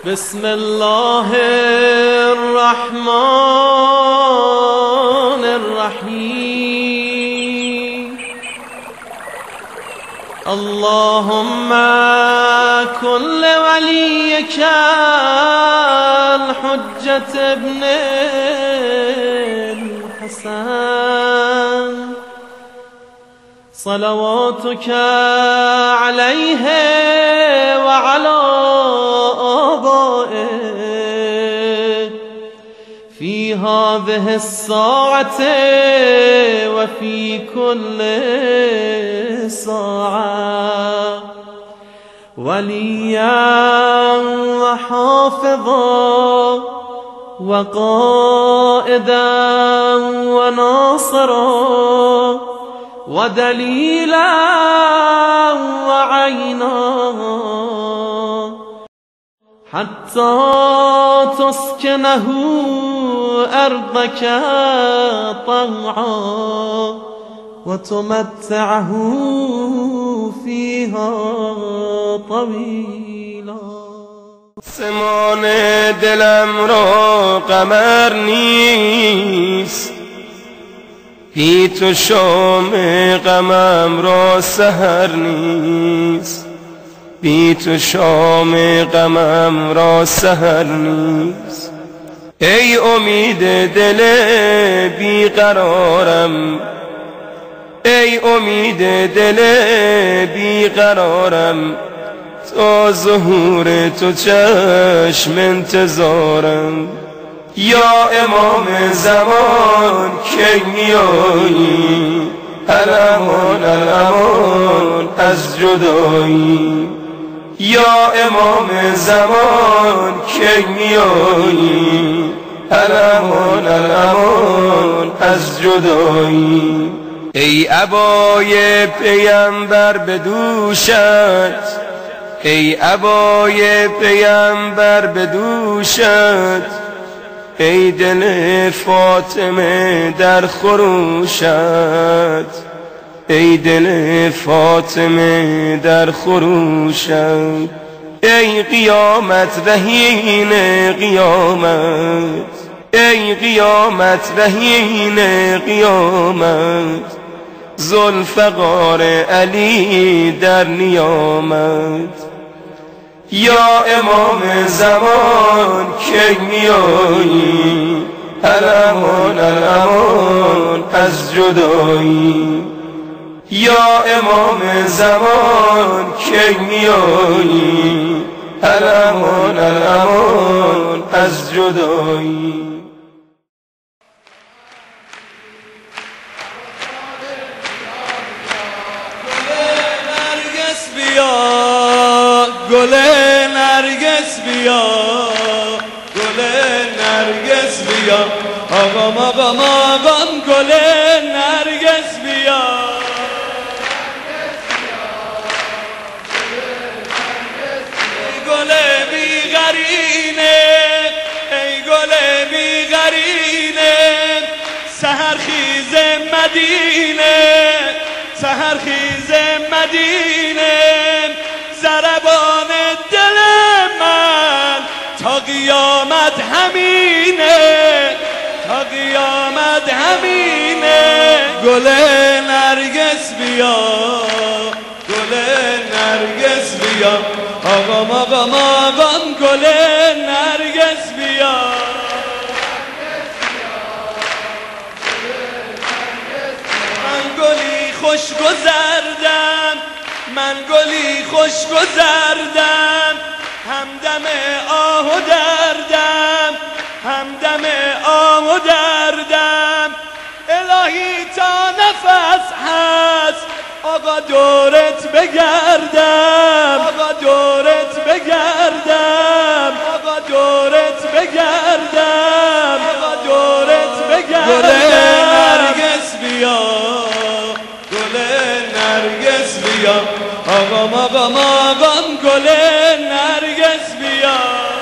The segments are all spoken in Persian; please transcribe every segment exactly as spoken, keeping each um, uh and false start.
بسم الله الرحمن الرحيم. اللهم كن لوليك الحجة ابن الحسن صلواتك عليه وعلى آبائه في هذه الساعة وفي كل ساعة وليا وحافظا وقائدا وناصرا ودليلا وعينا حتى تسكنه أرضك طوعا وتمتعه فيها طويلا. سمان دلم را قمر نیست، بی تو شام غمم را سحر نیست، بی تو شام غمم را سحر نیست. ای امید دل بیقرارم، ای امید دل بیقرارم، تا ظهور تو چشم انتظارم. یا امام زمان کی میایی، الامان الامان از جدایی. یا امام زمان کی میایی، الامان الامان از جدایی. ای عبای پیمبر به دوشت، ای عبای پیمبر به دوشت، ای دل فاطمه در خروشت، ای دل فاطمه در خروشت. ای قیامت رهین قیامت، ای قیامت رهین قیامت، ذوالفقار علی در نیامت. یا امام زمان کی میایی، الامان الامان از جدایی. یا امام زمان کی میایی، الامان الامان از جدایی. گل نرگس بیا، گل نرگس بیا، آقام آقام آقام گل نرگس بیا. ای گل بیغرینه، ای گل بیغرینه، سحر خیز مدینه، سحر خیز مدینه، ضربان دل من تا قیامت همینه، تا قیامت همینه. گل نرگس بیا، گل نرگس بیا، آقام آقام آقام گل نرگس بیا. من گلی خوش گذردم، من گلی خوش گذردم، همدم آه و دردم، همدم آه و دردم. الهی تا نفس هست آقا دورت بگردم، آقا دورت بگردم، آقا دورت بگردم، آقا دورت بگردم. گل نرگس بیا، گل نرگس بیا، آقام آقام آقام گل نرگس بیا.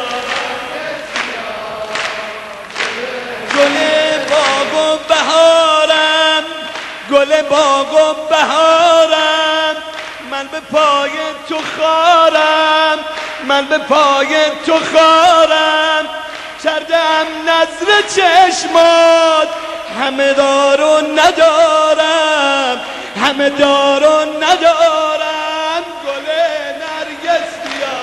گل باغ و بهارم، گل باغ و بهارم، من به پای تو خارم، من به پای تو خارم، کردم نظر چشمات، همه دار و ندارم، همه دار و ندارم. گل نرگس بیا،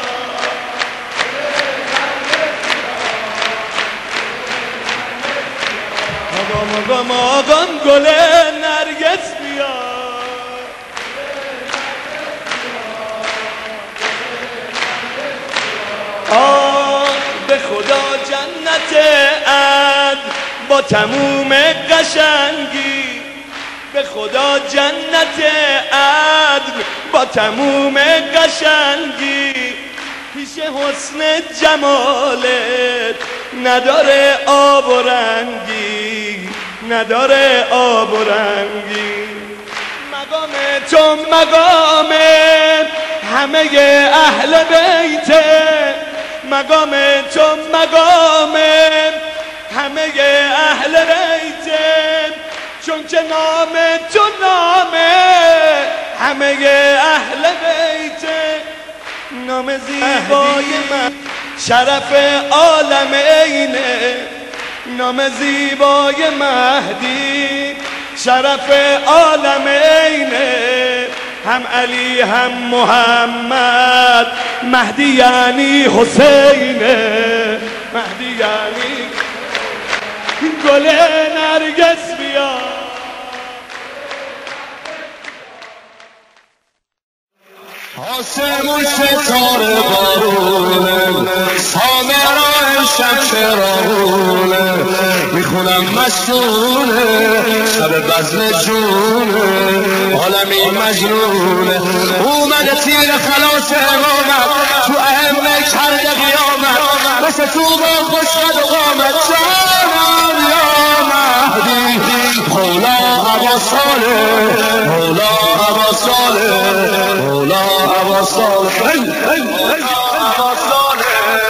آقام آقام آقام گل نرگس بیا. آه به خدا جنت عدن با تموم قشنگی، به خدا جنت عدن با تموم قشنگی، پیش حسن جمالت نداره آب و رنگی، نداره آب و رنگی. مقام تو مقام همه اهل بیته، مقام تو مقام همه اهل بیته، چون که نام تو نام همه اهل بیته. نام زیبای من شرف عالم اینه، نام زیبای مهدی شرف عالم اینه. هم علی هم محمد، مهدی یعنی حسینه، مهدی یعنی گل نرگس بیا. آسمون ستاره بارونه، سامرا امشب چراغونه، میخونم مستونه شب بزم جونه، عالمی مجنونه. اومده تیر خلاص امامت تو اهمه کرده قیامت، مثل تو با خوشقد و قامت. جانم یا مهدی مولا ابا صالح، مولا ابا صالح، مولا ابا صالح، ابا صالح.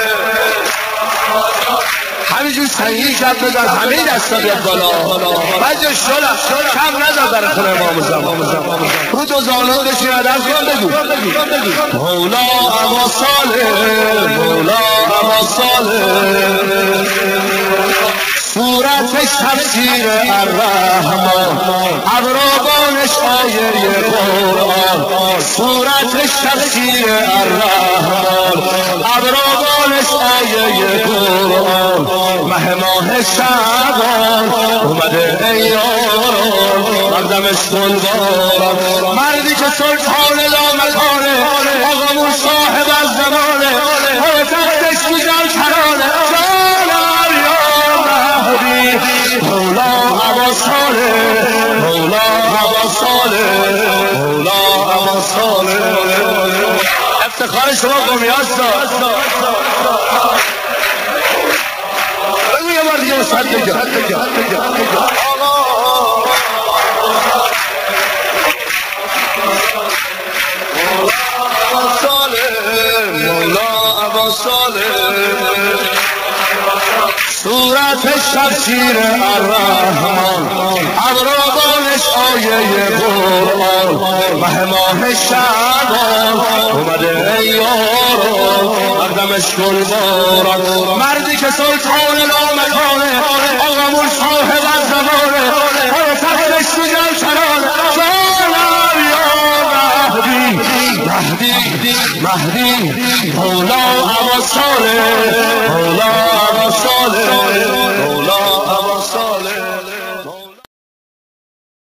همینجور سنگی شد بزن، همه دستا بیاد بالا. بجا شلم کم نزد در خونه امام زمان. رو دو زانو بشین عدم کن بگو مولا ابا صالح، مولا ابا صالح. صورتش تفسیر الرحمن، ابروانش آیه قرآن. صورتش تفسیر الرحمن، ابروانش آیه قرآن. مه ماه شعبان اومده ای یاران، مردمش گلباران. مردی که سلطان لامکانه، آقامون صاحب از زمانه، هر تختش میزن کرانه. مولا ابا صالح، مولا ابا صالح، مولا ابا صالح. افتخار شما قومی هستا. بگو یه بار دیگه مستحد بگم. مولا ابا صالح، مولا ابا صالح. صورتش تفسیر الرحمن، ابروانش آیه قرآن. مه ماه شعبان اومده ای یاران، مردمش گلباران. مردی که سلطان لامکانه، آقامون صاحب از زمانه، هر تختش تو جلچرانه. جانم یا مهدی، مهدی مهدی مولا ابا صالح،